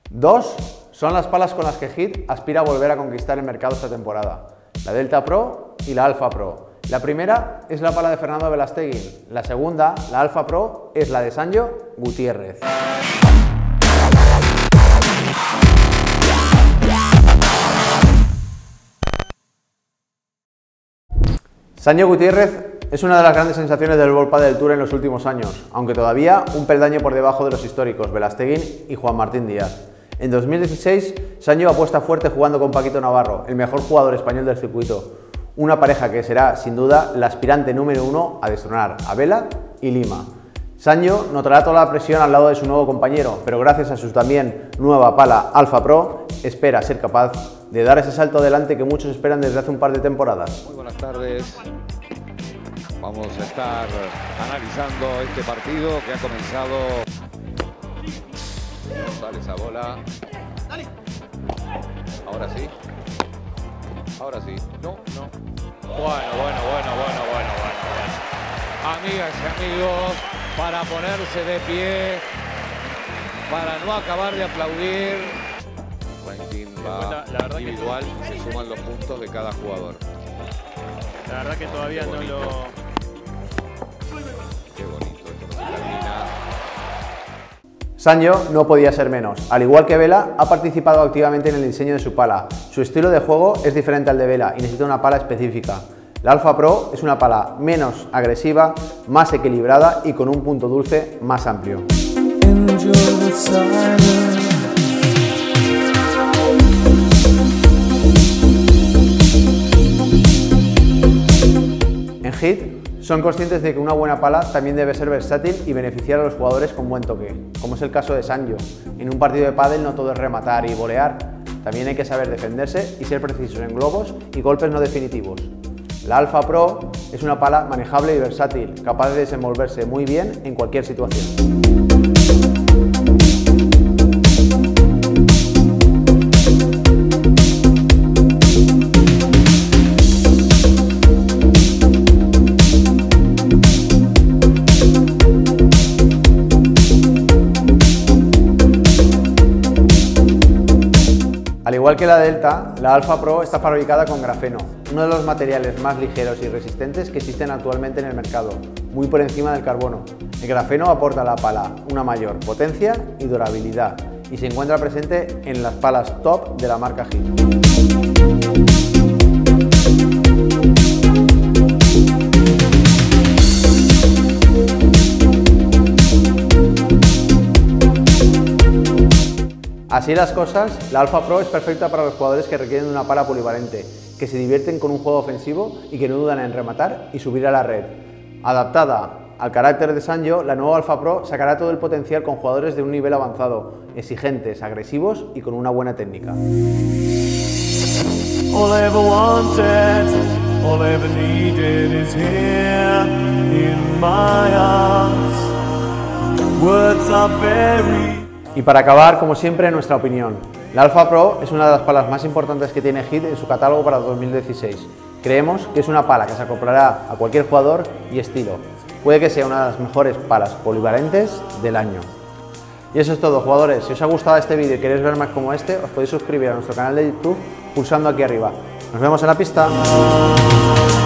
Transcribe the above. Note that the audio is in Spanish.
Dos son las palas con las que Hit aspira a volver a conquistar el mercado esta temporada, la Delta Pro y la Alpha Pro. La primera es la pala de Fernando Velasteguín, la segunda, la Alpha Pro, es la de Sanyo Gutiérrez. Sanyo Gutiérrez es una de las grandes sensaciones del World Padel Tour en los últimos años, aunque todavía un peldaño por debajo de los históricos Velasteguín y Juan Martín Díaz. En 2016, Sanyo apuesta fuerte jugando con Paquito Navarro, el mejor jugador español del circuito. Una pareja que será, sin duda, la aspirante número 1 a destronar a Vela y Lima. Sanyo notará toda la presión al lado de su nuevo compañero, pero gracias a su también nueva pala Alpha Pro, espera ser capaz de dar ese salto adelante que muchos esperan desde hace un par de temporadas. Muy buenas tardes. Vamos a estar analizando este partido que ha comenzado. Sale esa bola. Dale. Ahora sí. Ahora sí. No. Bueno. Amigas y amigos, para ponerse de pie, para no acabar de aplaudir. Ranking va la verdad individual, que se suman los puntos de cada jugador. La verdad que todavía no lo... Qué bonito, esto no se termina. Sanyo no podía ser menos. Al igual que Vela, ha participado activamente en el diseño de su pala. Su estilo de juego es diferente al de Vela y necesita una pala específica. La Alpha Pro es una pala menos agresiva, más equilibrada y con un punto dulce más amplio. En Hit son conscientes de que una buena pala también debe ser versátil y beneficiar a los jugadores con buen toque, como es el caso de Sanyo. En un partido de pádel no todo es rematar y volear, también hay que saber defenderse y ser precisos en globos y golpes no definitivos. La Alpha Pro es una pala manejable y versátil, capaz de desenvolverse muy bien en cualquier situación. Al igual que la Delta, la Alpha Pro está fabricada con grafeno, uno de los materiales más ligeros y resistentes que existen actualmente en el mercado, muy por encima del carbono. El grafeno aporta a la pala una mayor potencia y durabilidad y se encuentra presente en las palas top de la marca Hit. Así las cosas, la Alpha Pro es perfecta para los jugadores que requieren una pala polivalente, que se divierten con un juego ofensivo y que no dudan en rematar y subir a la red. Adaptada al carácter de Sanyo, la nueva Alpha Pro sacará todo el potencial con jugadores de un nivel avanzado, exigentes, agresivos y con una buena técnica. Y para acabar, como siempre, nuestra opinión. La Alpha Pro es una de las palas más importantes que tiene Hit en su catálogo para 2016. Creemos que es una pala que se acoplará a cualquier jugador y estilo. Puede que sea una de las mejores palas polivalentes del año. Y eso es todo, jugadores. Si os ha gustado este vídeo y queréis ver más como este, os podéis suscribir a nuestro canal de YouTube pulsando aquí arriba. Nos vemos en la pista.